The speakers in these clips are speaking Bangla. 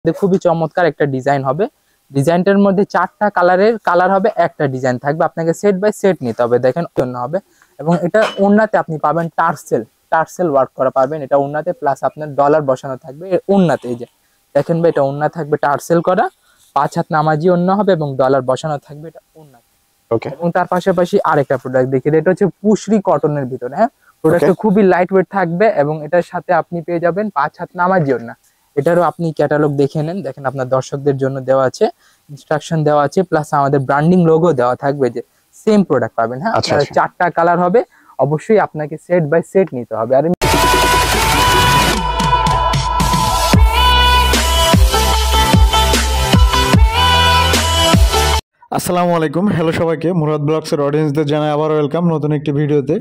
খুবই চমৎকার একটা ডিজাইন হবে। ডিজাইনটার মধ্যে 4টা কালার হবে, একটা ডিজাইন থাকবে, আপনাকে সেট বাই সেট নিতে হবে। দেখেন জন্য হবে এবং এটা ওড়নাতে আপনি পাবেন টার্সেল ওয়ার্ক করা পাবেন এটা ওড়নাতে, প্লাস আপনার ডলার বসানো থাকবে ওড়নাতে। এই যে দেখেন ভাই, এটা ওড়না থাকবে টার্সেল করা, 5 হাত নামাজি ওড়না হবে এবং ডলার বসানো থাকবে এটা ওড়নাতে। ওকে, এবং তার পাশাপাশি আরেকটা প্রোডাক্ট দেখিয়ে, এটা হচ্ছে পুশরি কটনের ভিতরে। হ্যাঁ, প্রোডাক্টটা খুবই লাইট ওয়েট থাকবে এবং এটার সাথে আপনি পেয়ে যাবেন 5 হাত নামাজি ওড়না। এটারও আপনি ক্যাটালগ দেখে নেন, দেখেন আপনার দর্শকদের জন্য দেওয়া আছে, ইনস্ট্রাকশন দেওয়া আছে, প্লাস আমাদের ব্র্যান্ডিং লোগো দেওয়া থাকবে, যে সেম প্রোডাক্ট পাবেন। হ্যাঁ, 4টা কালার হবে, অবশ্যই আপনাকে সেট বাই সেট নিতে হবে। আর আসসালামু আলাইকুম, হ্যালো সবাইকে, মুরাদ ব্লগসের অডিয়েন্সদের জানাই আবারও ওয়েলকাম নতুন একটি ভিডিওতে।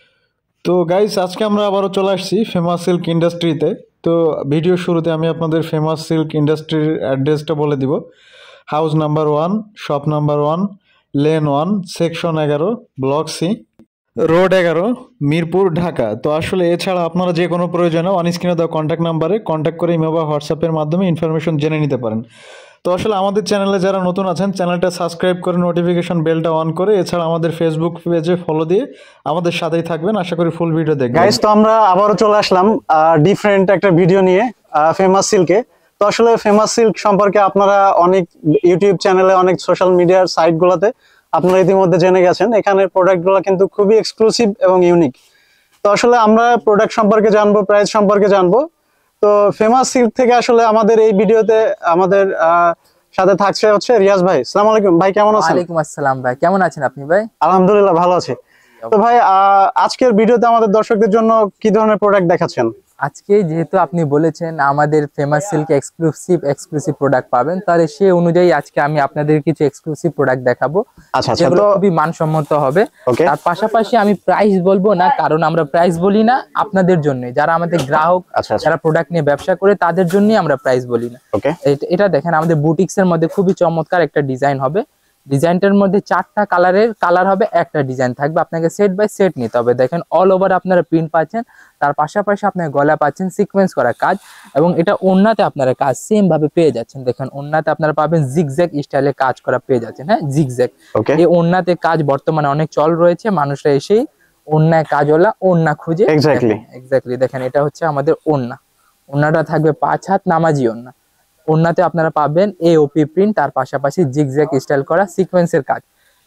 তো গাইস, আজকে আমরা আবারও চলে আসছি ফেমাস সিল্ক ইন্ডাস্ট্রিতে। তো ভিডিও শুরুতে আমি আপনাদের ফেমাস সিল্ক ইন্ডাস্ট্রির অ্যাড্রেসটা বলে দিব। House number 1, shop number 1, lane 1, section 11, block C, road 11, Mirpur, Dhaka. তো আসলে এছাড়া আপনারা যে কোনো প্রয়োজনে অন স্ক্রিনে দেওয়া কন্ট্যাক্ট নাম্বারে কন্ট্যাক্ট করে ইমেল বা হোয়াটসঅ্যাপের মাধ্যমে ইনফরমেশন জেনে নিতে পারেন। তো আসলে আমাদের চ্যানেলে যারা নতুন আছেন, চ্যানেলটা সাবস্ক্রাইব করে নোটিফিকেশন বেলটা অন করে, এছাড়া আমাদের ফেসবুক পেজে ফলো দিয়ে আমাদের সাথেই থাকবেন। আশা করি ফুল ভিডিও দেখবেন। গাইস, তো আমরা আবারও চলে আসলাম ডিফারেন্ট একটা ভিডিও নিয়ে ফেমাস সিল্কে। তো আসলে ফেমাস সিল্ক সম্পর্কে আপনারা অনেক ইউটিউব চ্যানেলে, অনেক সোশ্যাল মিডিয়ার সাইটগুলোতে আপনারা ইতিমধ্যে জেনে গেছেন। এখানের প্রোডাক্টগুলো কিন্তু খুবই এক্সক্লুসিভ এবং ইউনিক। তো আসলে আমরা প্রোডাক্ট সম্পর্কে জানবো, প্রাইস সম্পর্কে জানবো। তো ফেমাস সিল্ক থেকে আসলে আমাদের এই ভিডিওতে আমাদের সাথে থাকছে হচ্ছে রিয়াজ ভাই। আসসালামু আলাইকুম ভাই, কেমন আছেন? ওয়ালাইকুম আসসালাম ভাই, কেমন আছেন আপনি ভাই? আলহামদুলিল্লাহ ভালো আছি। তো ভাই, আজকের ভিডিওতে আমাদের দর্শকদের জন্য কি ধরনের প্রোডাক্ট দেখাচ্ছেন? আজকে যেহেতু আপনি বলেছেন আমাদের ফেমাস সিল্ক এক্সক্লুসিভ প্রোডাক্ট পাবেন, তাহলে সেই অনুযায়ী আজকে আমি আপনাদের কিছু এক্সক্লুসিভ প্রোডাক্ট দেখাবো, যেগুলো খুবই মানসম্মত হবে। তার পাশাপাশি আমি প্রাইস বলবো না, কারণ আমরা প্রাইস বলি না আপনাদের জন্য, যারা আমাদের গ্রাহক, যারা প্রোডাক্ট নিয়ে ব্যবসা করে, তাদের জন্যই আমরা প্রাইস বলি না। এটা দেখেন, আমাদের বুটিক্স এর মধ্যে খুবই চমৎকার একটা ডিজাইন হবে। ডিজাইনটার মধ্যে 4টা কালার হবে, একটা ডিজাইন থাকবে, আপনাকে সেট বাই সেট নিতে হবে। দেখেন অল ওভার আপনারা প্রিন্ট পাচ্ছেন, তার পাশাপাশি আপনার গলা পাচ্ছেন সিকোয়েন্স করা কাজ, এবং এটা ওড়নাতে আপনারা কাজ সেম ভাবে পেয়ে যাচ্ছেন। দেখেন ওড়নাতে আপনারা পাবেন জিগজ্যাগ স্টাইলে কাজ করা পেয়ে যাচ্ছেন। হ্যাঁ, জিগজ্যাগ, এই ওড়নাতে কাজ বর্তমানে অনেক চল রয়েছে, মানুষরা এসেই ওড়নায় কাজওয়ালা ওড়না খুঁজে। এক্স্যাক্টলি দেখেন, এটা হচ্ছে আমাদের ওড়নাটা থাকবে 5 হাত নামাজি ওড়না। ওড়নাতে আপনারা পাবেন এওপি প্রিন্ট, তার পাশাপাশি জিগজ্যাগ স্টাইল করা সিকোয়েন্সের কাজ।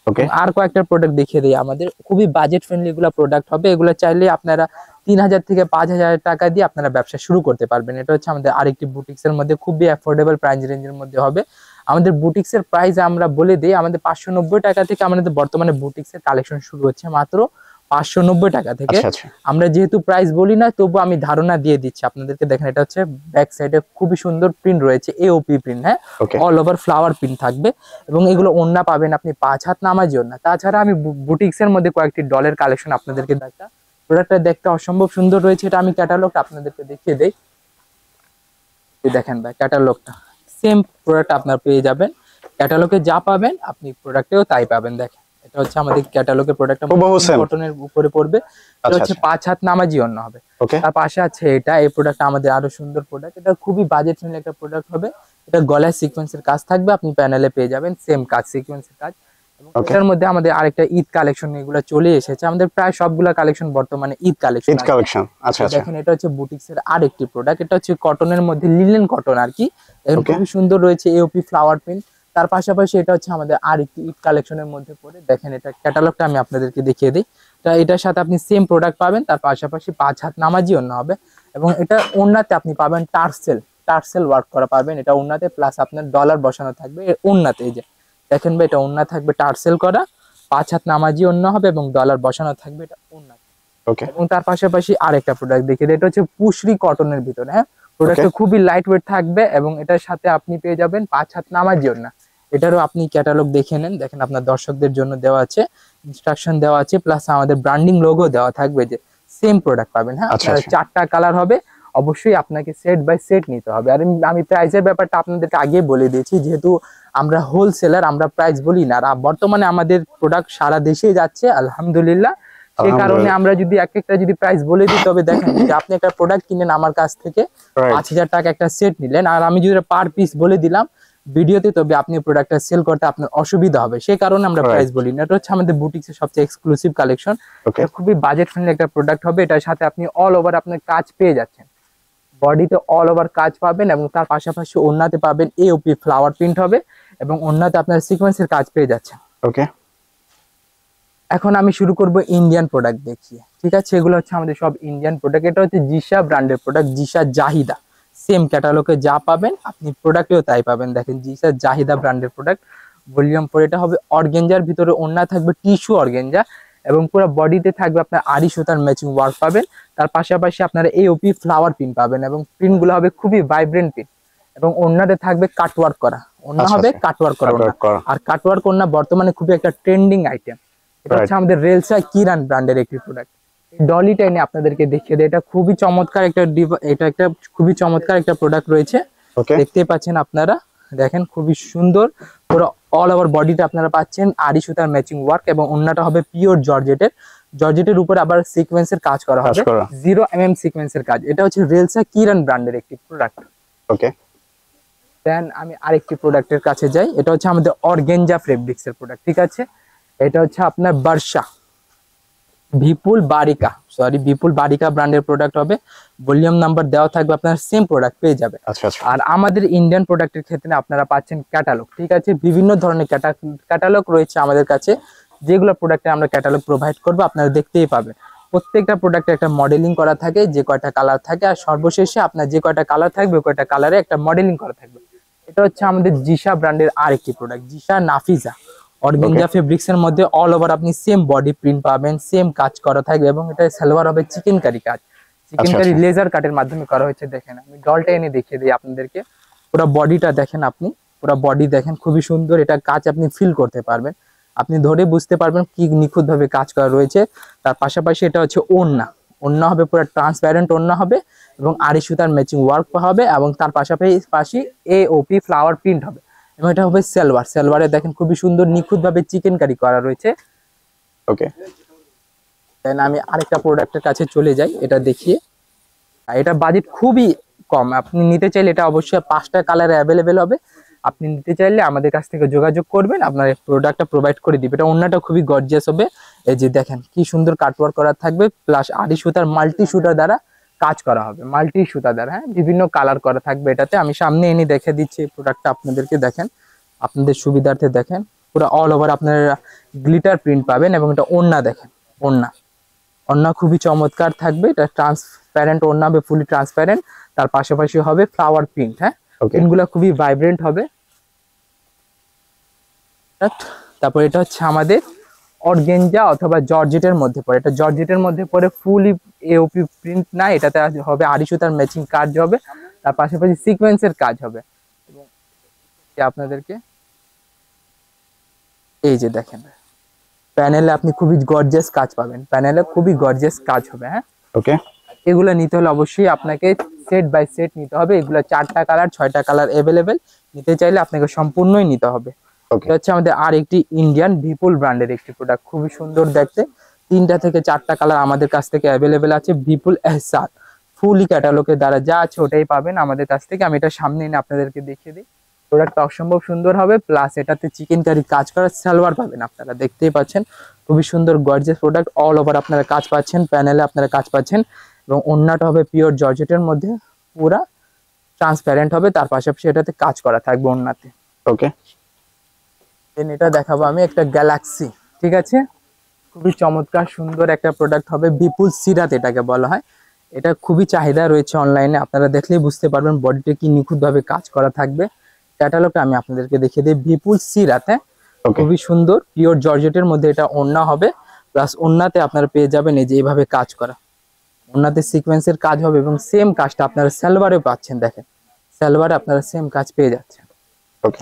আর কয়েকটা প্রোডাক্ট দেখিয়ে দিই, আমাদের খুবই বাজেট ফ্রেন্ডলি এগুলো প্রোডাক্ট হবে। এগুলো চাইলে আপনারা 3000 থেকে 5000 টাকা দিয়ে আপনারা ব্যবসা শুরু করতে পারবেন। এটা হচ্ছে আমাদের আরেকটি বুটিক্স এর মধ্যে খুবই অ্যাফোর্ডেবল প্রাইস রেঞ্জের মধ্যে হবে। আমাদের বুটিক্স এর প্রাইস আমরা বলে দিই, আমাদের 590 টাকা থেকে আমাদের বর্তমানে বুটিক্স এর কালেকশন শুরু হচ্ছে মাত্র 590 টাকা থেকে। আমরা যেহেতু প্রাইস বলি না, তবু আমি ধারণা দিয়ে দিচ্ছি আপনাদেরকে। দেখেন, এটা হচ্ছে ব্যাক সাইডে খুবই সুন্দর প্রিন্ট রয়েছে, এওপি প্রিন্ট। হ্যাঁ, অল ওভার ফ্লাওয়ার প্রিন্ট থাকবে, এবং এগুলো ওড়না পাবেন আপনি 5 হাত নামাজি ওড়না। তাছাড়া আমি বুটিক্স এর মধ্যে কয়েকটি ডলের কালেকশন আপনাদেরকে দেখা, প্রোডাক্টটা দেখতে অসম্ভব সুন্দর রয়েছে। এটা আমি ক্যাটালগটা আপনাদেরকে দেখিয়ে দেই। দেখেন ভাই, ক্যাটালগটা সেম প্রোডাক্ট আপনারা পেয়ে যাবেন, ক্যাটালগে যা পাবেন আপনি প্রোডাক্টেও তাই পাবেন। দেখেন, এটা হচ্ছে আমাদের ক্যাটালগের প্রোডাক্টটা কটনের উপরে পড়বে, এটা হচ্ছে 5 হাত নামাজি ওড়না হবে। তার পাশে আছে এটা, এই প্রোডাক্টটা আমাদের আরো সুন্দর প্রোডাক্ট, এটা খুবই বাজেট ফ্রেন্ডলি একটা প্রোডাক্ট হবে। এটা গলায় সিকোয়েন্সের কাজ থাকবে, আপনি প্যানেলে পেয়ে যাবেন সেম কাজ, সিকোয়েন্সের কাজ। এবং এটার মধ্যে আমাদের আরেকটা ঈদ কালেকশন এগুলো চলে এসেছে, আমাদের প্রায় সবগুলা কালেকশন বর্তমানে ঈদ কালেকশন। দেখেন, এটা হচ্ছে বুটিক্স এর আরেকটি প্রোডাক্ট, এটা হচ্ছে কটনের মধ্যে লিনেন কটন আর কি, খুবই সুন্দর রয়েছে, এওপি ফ্লাওয়ার প্রিন্ট। তার পাশাপাশি এটা হচ্ছে আমাদের আরেকটি ঈদ কালেকশনের মধ্যে পড়ে। দেখেন, এটা ক্যাটালগটা আমি আপনাদেরকে দেখিয়ে দিই। এটার সাথে আপনি সেম প্রোডাক্ট পাবেন, তার পাশাপাশি 5 হাত নামাজি ওড়না হবে, এবং এটা ওড়নাতে আপনি পাবেন টার্সেল ওয়ার্ক করা পাবেন এটা ওড়নাতে, প্লাস আপনার ডলার বসানো থাকবে ওড়নাতে। এই যে দেখেন ভাই, এটা ওড়না থাকবে টার্সেল করা, 5 হাত নামাজি ওড়না হবে এবং ডলার বসানো থাকবে এটা ওড়নাতে। এবং তার পাশাপাশি আরেকটা প্রোডাক্ট দেখিয়ে দিই, এটা হচ্ছে পুশরি কটনের ভিতরে। হ্যাঁ, প্রোডাক্টটা খুবই লাইট ওয়েট থাকবে, এবং এটার সাথে আপনি পেয়ে যাবেন 5 হাত নামাজি ওড়না। এটারও আপনি ক্যাটালগ দেখে নেন, দেখেন আপনার দর্শকদের জন্য দেওয়া আছে, ইনস্ট্রাকশন দেওয়া আছে, প্লাস আমাদের ব্র্যান্ডিং লোগো দেওয়া থাকবে, যে সেম প্রোডাক্ট পাবেন। হ্যাঁ, 4টা কালার হবে, অবশ্যই আপনাকে সেট বাই সেট নিতে হবে। আর আমি প্রাইসের ব্যাপারটা আপনাদেরকে আগে বলে দিয়েছি, যেহেতু আমরা হোলসেলার, আমরা প্রাইস বলি না। আর বর্তমানে আমাদের প্রোডাক্ট সারা দেশেই যাচ্ছে আলহামদুলিল্লাহ, সেই কারণে আমরা যদি এক একটা যদি প্রাইস বলে দিই, তবে দেখেন যে আপনি একটা প্রোডাক্ট কিনেন আমার কাছ থেকে 5000 টাকা একটা সেট নিলেন, আর আমি যদি পার পিস বলে দিলাম ভিডিওতে, তবে আপনি প্রোডাক্টটা সেল করতে আপনার অসুবিধা হবে। সেই কারণে আমরা প্রাইস বলি না। এটা হচ্ছে আমাদের বুটিক্সের সবচেয়ে এক্সক্লুসিভ কালেকশন। এটা খুবই বাজেট ফ্রেন্ডলি একটা প্রোডাক্ট হবে। এটার সাথে আপনি অল ওভার আপনার কাজ পেয়ে যাচ্ছেন, বডিতে অল ওভার কাজ পাবেন এবং তার পাশাপাশি ওড়নাতে পাবেন এওপি ফ্লাওয়ার প্রিন্ট হবে এবং ওড়নাতে আপনার সিকোয়েন্সের কাজ পেয়ে যাচ্ছেন। ওকে, এখন আমি শুরু করব ইন্ডিয়ান প্রোডাক্ট দেখিয়ে, ঠিক আছে? এগুলো হচ্ছে আমাদের সব ইন্ডিয়ান প্রোডাক্ট। এটা হচ্ছে জিশা ব্র্যান্ডের প্রোডাক্ট, জিশা জাহিদা। সেম ক্যাটালগে যা পাবেন আপনি প্রোডাক্টেও তাই পাবেন। দেখেন জিশা জাহিদা ব্র্যান্ডের প্রোডাক্ট, ভলিউম 4। এটা হবে অর্গেঞ্জার ভিতরে, ওড়না থাকবে টিস্যু অর্গেঞ্জা এবং পুরো বডিতে থাকবে আপনার আড়ি সুতার ম্যাচিং ওয়ার্ক পাবেন। তার পাশাপাশি আপনারা এওপি ফ্লাওয়ার প্রিন্ট পাবেন এবং প্রিন্টগুলো হবে খুবই ভাইব্রেন্ট প্রিন্ট এবং ওড়নাতে থাকবে কাটওয়ার্ক করা। ওড়না হবে কাটওয়ার্ক করা ওড়না, আর কাটওয়ার্ক ওড়না বর্তমানে খুবই একটা ট্রেন্ডিং আইটেম। এটা হচ্ছে আমাদের রেলসা কিরান ব্র্যান্ডের একটি প্রোডাক্ট। ডলিটা এনে আপনাদেরকে দেখিয়ে দেয়। এটা খুবই চমৎকার একটা খুবই চমৎকার একটা প্রোডাক্ট রয়েছে, দেখতে পাচ্ছেন আপনারা। দেখেন খুবই সুন্দর, পুরো অল ওভার বডিটা আপনারা পাচ্ছেন আড়ি সুতার ম্যাচিং ওয়ার্ক এবং ওড়নাটা হবে পিওর জর্জেটের উপর আবার সিকোয়েন্সের কাজ করা হবে, 0 mm সিকোয়েন্সের কাজ। এটা হচ্ছে রেলসা কিরান ব্র্যান্ডের একটি প্রোডাক্ট। ওকে, দেন আমি আরেকটি প্রোডাক্টের কাছে যাই। এটা হচ্ছে আমাদের অর্গেঞ্জা ফেব্রিক্সের প্রোডাক্ট, ঠিক আছে? এটা হচ্ছে আপনার বর্ষা বিপুল বারিকা ব্র্যান্ডের প্রোডাক্ট হবে। ভলিউম নাম্বার দেওয়া থাকবে, আপনার সেম প্রোডাক্ট পেয়ে যাবে। আর আমাদের ইন্ডিয়ান প্রোডাক্টের ক্ষেত্রে আপনারা পাচ্ছেন ক্যাটালগ, ঠিক আছে? বিভিন্ন ধরনের ক্যাটালগ রয়েছে আমাদের কাছে, যেগুলো প্রোডাক্টে আমরা ক্যাটালগ প্রোভাইড করবো আপনারা দেখতেই পাবেন। প্রত্যেকটা প্রোডাক্টে একটা মডেলিং করা থাকে, যে কয়টা কালার থাকে, আর সর্বশেষে আপনার যে কয়টা কালার থাকবে ওই কয়টা কালারে একটা মডেলিং করা থাকবে। এটা হচ্ছে আমাদের জিশা ব্র্যান্ডের আরেকটি product, Zisha Nafiza organza fabrics এর মধ্যে অল ওভার আপনি সেম বডি প্রিন্ট পাবেন, সেম কাজ করা থাকবে এবং এটা সালোয়ার হবে চিকেন কারি কাজ, চিকেন কারি লেজার কাটের মাধ্যমে করা হয়েছে। দেখেন আমি ডলটা এনে দেখিয়ে দিই আপনাদেরকে। পুরো বডিটা দেখেন, আপনি পুরো বডি দেখেন, খুবই সুন্দর। এটা কাজ আপনি ফিল করতে পারবেন, আপনি ধরে বুঝতে পারবেন কি নিখুঁত ভাবে কাজ করা রয়েছে। তার পাশাপাশি এটা হচ্ছে ওড়না হবে পুরো ট্রান্সপারেন্ট ওড়না হবে এবং আড়ি সুতার ম্যাচিং ওয়ার্ক হবে এবং তার পাশাপাশি এওপি ফ্লাওয়ার প্রিন্ট হবে এবং এটা হবে সালোয়ারে দেখেন খুবই সুন্দর নিখুঁত ভাবে চিকেন কারি করা রয়েছে। ওকে, দেন আমি আরেকটা প্রোডাক্টের কাছে চলে যাই, এটা দেখিয়ে। এটা বাজেট খুবই কম, আপনি নিতে চাইলে এটা অবশ্যই 5টা কালারে অ্যাভেলেবেল হবে। আপনি নিতে চাইলে আমাদের কাছ থেকে যোগাযোগ করবেন, আপনার প্রোডাক্টটা প্রোভাইড করে দিবে। এটা ওড়নাটা খুবই গর্জিয়াস হবে, এই যে দেখেন কি সুন্দর কাটওয়ার্ক করা থাকবে, প্লাস আড়ি সুতার মাল্টি সুতার দ্বারা কাজ করা হবে, মাল্টি সুতা দ্বারা। হ্যাঁ, বিভিন্ন কালার করা থাকবে এটাতে। আমি সামনে এনে দেখে দিচ্ছি প্রোডাক্টটা আপনাদেরকে, দেখেন আপনাদের সুবিধার্থে। দেখেন পুরো অল ওভার আপনারা গ্লিটার প্রিন্ট পাবেন এবং এটা ওড়না দেখেন, ওড়না খুবই চমৎকার থাকবে। এটা ট্রান্সপ্যারেন্ট ওড়না হবে, ফুলি ট্রান্সপ্যারেন্ট। তার পাশাপাশি হবে ফ্লাওয়ার প্রিন্ট। হ্যাঁ, প্রিন্টগুলো খুবই ভাইব্রেন্ট হবে। তারপর এটা হচ্ছে আমাদের অর্গেঞ্জা অথবা জর্জেটের মধ্যে পড়ে। এটা জর্জেটের মধ্যে পড়ে, ফুলি এওপি প্রিন্ট না, এটাতে হবে আড়ি সুতার ম্যাচিং কাজ হবে, তার পাশাপাশি সিকোয়েন্সের কাজ হবে। এবং আপনাদেরকে এই যে দেখেন প্যানেলে আপনি খুবই গর্জিয়াস কাজ পাবেন, প্যানেলে খুবই গর্জিয়াস কাজ হবে। হ্যাঁ, ওকে, এগুলো নিতে হলে অবশ্যই আপনাকে সেট বাই সেট নিতে হবে। এগুলো 4টা কালার 6টা কালার অ্যাভেলেবেল, নিতে চাইলে আপনাকে সম্পূর্ণই নিতে হবে। এটা হচ্ছে আমাদের আর একটি ইন্ডিয়ান বিপুল ব্র্যান্ডের একটি প্রোডাক্ট, খুবই সুন্দর দেখতে। 3টা থেকে 4টা কালার আমাদের কাছ থেকে অ্যাভেলেবেল আছে। বিপুল এহসান ফুলি ক্যাটালগের দ্বারা যা আছে ওটাই পাবেন আমাদের কাছ থেকে। আমি এটা সামনে এনে আপনাদেরকে দেখিয়ে দিই। প্রোডাক্টটা অসম্ভব সুন্দর হবে, প্লাস এটাতে চিকেন কারি কাজ করা সালোয়ার পাবেন, আপনারা দেখতেই পাচ্ছেন। খুবই সুন্দর গর্জিয়াস প্রোডাক্ট, অল ওভার আপনারা কাজ পাচ্ছেন, প্যানেলে আপনারা কাজ পাচ্ছেন এবং ওড়নাটা হবে পিওর জর্জেটের মধ্যে, পুরা ট্রান্সপ্যারেন্ট হবে। তার পাশাপাশি এটাতে কাজ করা থাকবে ওড়নাতে। ওকে, দেন এটা দেখাবো আমি একটা গ্যালাক্সি, ঠিক আছে? খুবই চমৎকার সুন্দর একটা প্রোডাক্ট হবে, বিপুল সিরাত এটাকে বলা হয়। এটা খুবই চাহিদা রয়েছে অনলাইনে, আপনারা দেখলেই বুঝতে পারবেন বডিটা কি নিখুঁত ভাবে কাজ করা থাকবে। ক্যাটালগটা আমি আপনাদেরকে দেখিয়ে দিই। বিপুল সিরাত, হ্যাঁ, খুবই সুন্দর পিওর জর্জেটের মধ্যে এটা ওড়না হবে, প্লাস ওড়নাতে আপনারা পেয়ে যাবেন এই যে এইভাবে কাজ করা, ওড়নাতে সিকোয়েন্সের কাজ হবে এবং সেম কাজটা আপনারা সালোয়ারে পাচ্ছেন। দেখেন সালোয়ারে আপনারা সেম কাজ পেয়ে যাচ্ছেন। ওকে,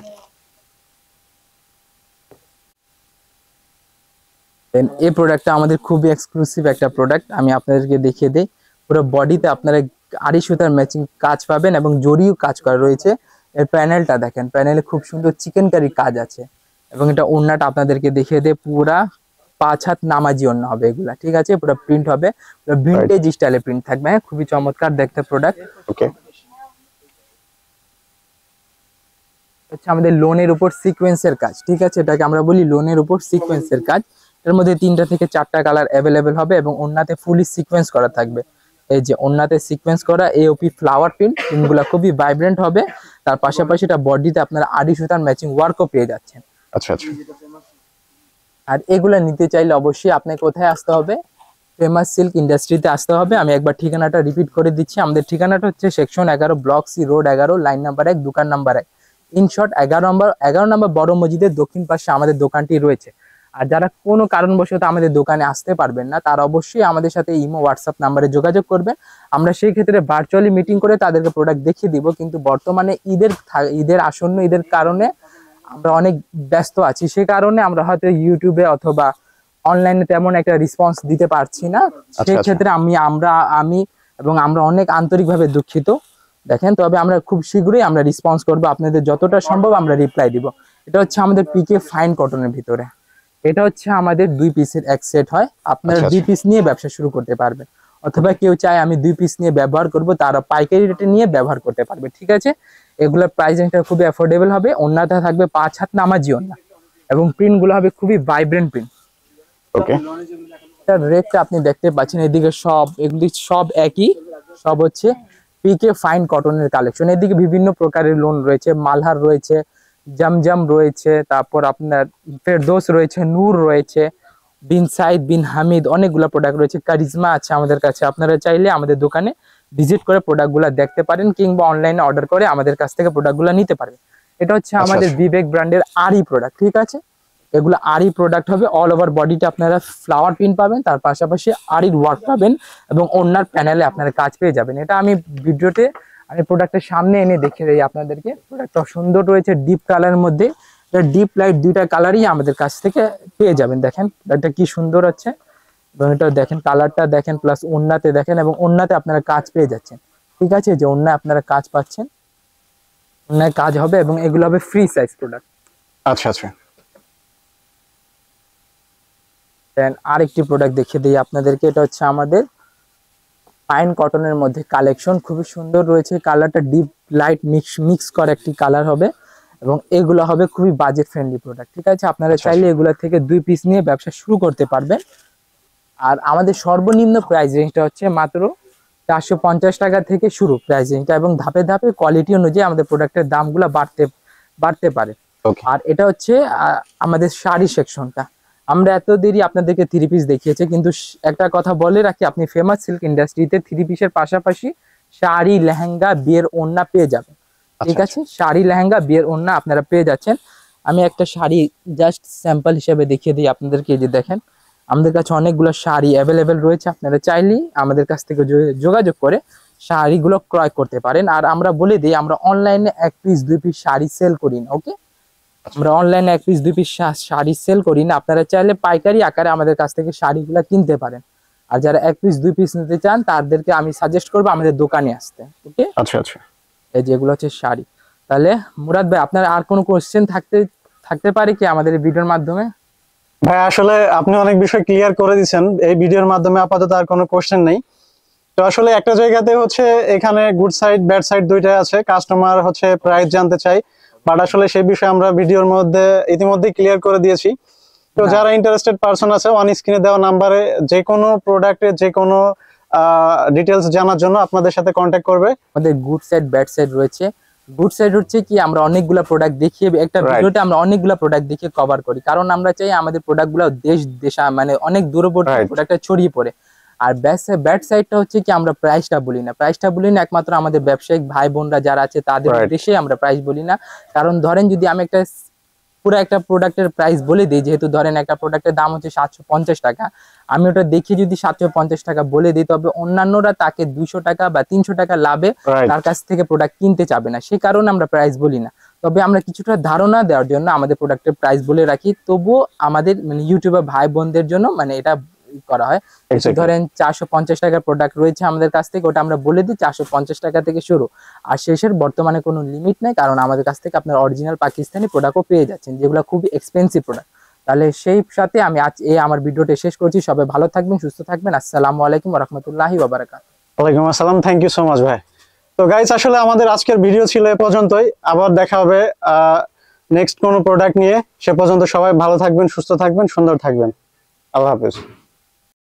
দেন এই প্রোডাক্টটা আমাদের খুবই এক্সক্লুসিভ একটা প্রোডাক্ট, আমি আপনাদেরকে দেখিয়ে দিই। পুরো বডিতে আপনারা আড়ি সুতার ম্যাচিং কাজ পাবেন এবং জরিও কাজ করা রয়েছে। এর প্যানেলটা দেখেন, প্যানেলে খুব সুন্দর চিকেন কারি কাজ আছে এবং এটা ওড়নাটা আপনাদেরকে দেখিয়ে দেয়, পুরা 5 হাত নামাজি ওন্না হবে এগুলা, ঠিক আছে? পুরো প্রিন্ট হবে, পুরো ভিনটেজ স্টাইলে প্রিন্ট থাকবে। হ্যাঁ, খুবই চমৎকার দেখতে প্রোডাক্ট। ওকে, হচ্ছে আমাদের লোনের উপর সিকোয়েন্সের কাজ, ঠিক আছে? এটাকে আমরা বলি লোনের উপর সিকোয়েন্সের কাজ। এর মধ্যে 3টা থেকে 4টা কালার অ্যাভেলেবেল হবে এবং ওন্নাতে ফুলি সিকোয়েন্স করা থাকবে। এই যে ওন্নাতে সিকোয়েন্স করা এওপি ফ্লাওয়ার প্রিন্টগুলো খুবই ভাইব্রেন্ট হবে। তার পাশাপাশি এটা বডিতে আপনারা আড়ি সুতার ম্যাচিং ওয়ার্কও পেয়ে যাচ্ছেন। আচ্ছা আচ্ছা। আর এগুলা নিতে চাইলে অবশ্যই আপনাকে কোথায় আসতে হবে? ফেমাস সিল্ক ইন্ডাস্ট্রিতে আসতে হবে। আমি একবার ঠিকানাটা রিপিট করে দিচ্ছি। আমাদের ঠিকানাটা হচ্ছে section 11, block C, road 11, line number 1, দোকান নাম্বার 1। ইন শর্ট 11 নম্বর বড় মসজিদের দক্ষিণ পাশে আমাদের দোকানটি রয়েছে। আর যারা কোনো কারণবশত আমাদের দোকানে আসতে পারবেন না, তারা অবশ্যই আমাদের সাথে ইমো, হোয়াটসঅ্যাপ নাম্বারে যোগাযোগ করবেন। আমরা সেই ক্ষেত্রে ভার্চুয়ালি মিটিং করে তাদেরকে প্রোডাক্ট দেখিয়ে দিব। কিন্তু বর্তমানে ঈদের আসন্ন ঈদের কারণে আমরা অনেক ব্যস্ত আছি, সে কারণে আমরা হয়তো ইউটিউবে অথবা অনলাইনে তেমন একটা রেসপন্স দিতে পারছি না। সেই ক্ষেত্রে আমরা অনেক আন্তরিকভাবে দুঃখিত। দেখেন, তবে আমরা খুব শীঘ্রই আমরা রেসপন্স করব, আপনাদের যতটা সম্ভব আমরা রিপ্লাই দিব। এটা হচ্ছে আমাদের পিকে ফাইন কটনের ভিতরে। এটা হচ্ছে আমাদের 2 পিসের এক সেট হয়। আপনারা 2 পিস নিয়ে ব্যবসা শুরু করতে পারবেন, অথবা কেউ চায় আমি 2 পিস নিয়ে ব্যবহার করব, তারা পাইকারি রেটে নিয়ে ব্যবহার করতে পারবে, ঠিক আছে? এগুলোর প্রাইসিংটা খুবই অ্যাফোর্ডেবল হবে। ওন্নাটা থাকবে 5 হাত নামাজি ওন্না এবং প্রিন্টগুলো হবে খুবই ভাইব্রেন্ট প্রিন্ট। ওকে, এটার রেটটা আপনি দেখতে পাচ্ছেন, এদিকে এগুলি সব একই, সব হচ্ছে পিকে ফাইন কটনের কালেকশন। এদিকে বিভিন্ন প্রকারের লোন রয়েছে, মালহার রয়েছে, জমজম রয়েছে, তারপর আপনার ফেরদৌস রয়েছে, নূর রয়েছে, বিন সাইদ, বিন হামিদ, অনেকগুলো প্রোডাক্ট রয়েছে। কারিজমা আছে আমাদের কাছে। আপনারা চাইলে আমাদের দোকানে ভিজিট করে প্রোডাক্টগুলো দেখতে পারেন, কিংবা অনলাইনে অর্ডার করে আমাদের কাছ থেকে প্রোডাক্টগুলো নিতে পারেন। এটা হচ্ছে আমাদের বিবেক ব্র্যান্ডের আরি প্রোডাক্ট, ঠিক আছে? এগুলো আরি প্রোডাক্ট হবে। অল ওভার বডিতে আপনারা ফ্লাওয়ার প্রিন্ট পাবেন, তার পাশাপাশি আরির ওয়ার্ক পাবেন এবং ওন্নার প্যানেলে আপনারা কাজ পেয়ে যাবেন। এটা আমি ভিডিওতে প্রোডাক্টের সামনে এনে দেখিয়ে দিই আপনাদেরকে। প্রোডাক্টটা সুন্দর রয়েছে, ডিপ কালারের মধ্যে। ডিপ লাইট 2টা কালারই আমাদের কাছ থেকে পেয়ে যাবেন। দেখেন এটা কি সুন্দর আছে, এবং এটা দেখেন কালারটা দেখেন, প্লাস ওন্নাতে দেখেন, এবং ওন্নাতে আপনারা কাজ পেয়ে যাচ্ছেন, ঠিক আছে? যে ওন্নায় আপনারা কাজ পাচ্ছেন, ওন্নায় কাজ হবে এবং এগুলো হবে ফ্রি সাইজ প্রোডাক্ট। আচ্ছা আচ্ছা। দেন আরেকটি প্রোডাক্ট দেখিয়ে দিই আপনাদেরকে। এটা হচ্ছে আমাদের ফাইন কটনের মধ্যে কালেকশন, খুবই সুন্দর রয়েছে। কালারটা ডিপ লাইট মিক্স করা একটি কালার হবে এবং এগুলো হবে খুবই বাজেট ফ্রেন্ডলি প্রোডাক্ট, ঠিক আছে? আপনারা চাইলে এগুলো থেকে 2 পিস নিয়ে ব্যবসা শুরু করতে পারবেন। আর আমাদের সর্বনিম্ন প্রাইস রেঞ্জটা হচ্ছে মাত্র 450 টাকা থেকে শুরু প্রাইস রেঞ্জটা, এবং ধাপে ধাপে কোয়ালিটি অনুযায়ী আমাদের প্রোডাক্টের দামগুলো বাড়তে পারে। আর এটা হচ্ছে আমাদের শাড়ি সেকশনটা। আমরা এত দেরি আপনাদেরকে 3 পিস দেখিয়েছি, কিন্তু একটা কথা বলে রাখি, আপনি ফেমাস সিল্ক ইন্ডাস্ট্রিতে 3 পিসের পাশাপাশি শাড়ি, লেহেঙ্গা, বিয়ের ওড়না পেয়ে যাবেন, ঠিক আছে? শাড়ি, লেহেঙ্গা, বিয়ের ওড়না আপনারা পেয়ে যাচ্ছেন। আমি একটা শাড়ি জাস্ট স্যাম্পল হিসেবে দেখিয়ে দিই আপনাদেরকে। যে দেখেন, আমাদের কাছে অনেকগুলো শাড়ি অ্যাভেলেবেল রয়েছে। আপনারা চাইলেই আমাদের কাছ থেকে যোগাযোগ করে শাড়িগুলো ক্রয় করতে পারেন। আর আমরা বলে দিই, আমরা অনলাইনে 1 পিস 2 পিস শাড়ি সেল করি না, ওকে? আমরা অনলাইনে 1 পিস 2 পিস শাড়ি সেল করি না। আপনারা চাইলে পাইকারি আকারে আমাদের কাছ থেকে শাড়িগুলো কিনতে পারেন। আর যারা 1 পিস 2 পিস নিতে চান, তাদেরকে আমি সাজেস্ট করবো আমাদের দোকানে আসতে, ওকে? আচ্ছা আচ্ছা। এই যেগুলো হচ্ছে শাড়ি। তাহলে মুরাদ ভাই, আপনার আর কোনো কোশ্চেন থাকতে পারে কি আমাদের এই ভিডিওর মাধ্যমে? ভাই আসলে আপনি অনেক বিষয় ক্লিয়ার করে দিয়েছেন এই ভিডিওর মাধ্যমে, আপাতত আর কোনো কোশ্চেন নেই। তো আসলে একটা জায়গাতে হচ্ছে এখানে গুড সাইড ব্যাড সাইড দুইটাই আছে। কাস্টমার হচ্ছে প্রাইস জানতে চাই, বাট আসলে সেই বিষয়ে আমরা ভিডিওর মধ্যে ইতিমধ্যে ক্লিয়ার করে দিয়েছি। তো যারা ইন্টারেস্টেড পারসন আছে, অন স্ক্রিনে দেওয়া নাম্বারে যে কোনো প্রোডাক্টের যে কোনো ডিটেলস জানার জন্য আপনাদের সাথে কন্ট্যাক্ট করবে। আমাদের গুড সাইড ব্যাড সাইড রয়েছে। গুড সাইড হচ্ছে কি, আমরা অনেকগুলা প্রোডাক্ট দেখিয়ে একটা ভিডিওতে আমরা অনেকগুলা প্রোডাক্ট দেখিয়ে কভার করি, কারণ আমরা চাই আমাদের প্রোডাক্টগুলো দেশা মানে অনেক দূরবর্তী প্রোডাক্টটা ছড়িয়ে পড়ে। আর ব্যাড সাইডটা হচ্ছে কি, আমরা প্রাইসটা বলি না, একমাত্র আমাদের ব্যবসায়িক ভাই বোনরা যারা আছে তাদের উদ্দেশ্যে আমরা প্রাইস বলি না। কারণ ধরেন, যদি আমি পুরো একটা প্রোডাক্টের প্রাইস বলে দিই, যেহেতু ধরেন একটা প্রোডাক্টের দাম হচ্ছে 750 টাকা, আমি ওটা দেখে যদি 750 টাকা বলে দিই, তবে অন্যান্যরা তাকে 200 টাকা বা 300 টাকা লাভে তার কাছ থেকে প্রোডাক্ট কিনতে চাবে না। সেই কারণে আমরা প্রাইস বলি না। তবে আমরা কিছুটা ধারণা দেওয়ার জন্য আমাদের প্রোডাক্টের প্রাইস বলে রাখি। তবুও আমাদের ইউটিউবার ভাই বোনদের জন্য এটা করা হয়। ধরেন 450 টাকার প্রোডাক্ট রয়েছে আমাদের কাছ থেকে, ওটা আমরা বলে দিই 450 টাকা থেকে শুরু। আর শেষের বর্তমানে কোনো লিমিট নেই, কারণ আমাদের কাছ থেকে আপনার অরিজিনাল পাকিস্তানি প্রোডাক্টও পেয়ে যাচ্ছেন, যেগুলো খুবই এক্সপেন্সিভ প্রোডাক্ট। তাহলে সেই সাথে আমি আজ আমার ভিডিওটা শেষ করছি। সবাই ভালো থাকবেন, সুস্থ থাকবেন। আসসালামু আলাইকুম ওয়া রাহমাতুল্লাহি ওয়া বারাকাতুহু। ওয়ালাইকুম আসসালাম, থ্যাংক ইউ সো মাচ ভাই। তো গাইস আসলে আমাদের আজকের ভিডিও ছিল এ পর্যন্তই। আবার দেখা হবে নেক্সট কোনো প্রোডাক্ট নিয়ে। সে পর্যন্ত সবাই ভালো থাকবেন, সুস্থ থাকবেন, সুন্দর থাকবেন। আল্লাহ হাফেজ।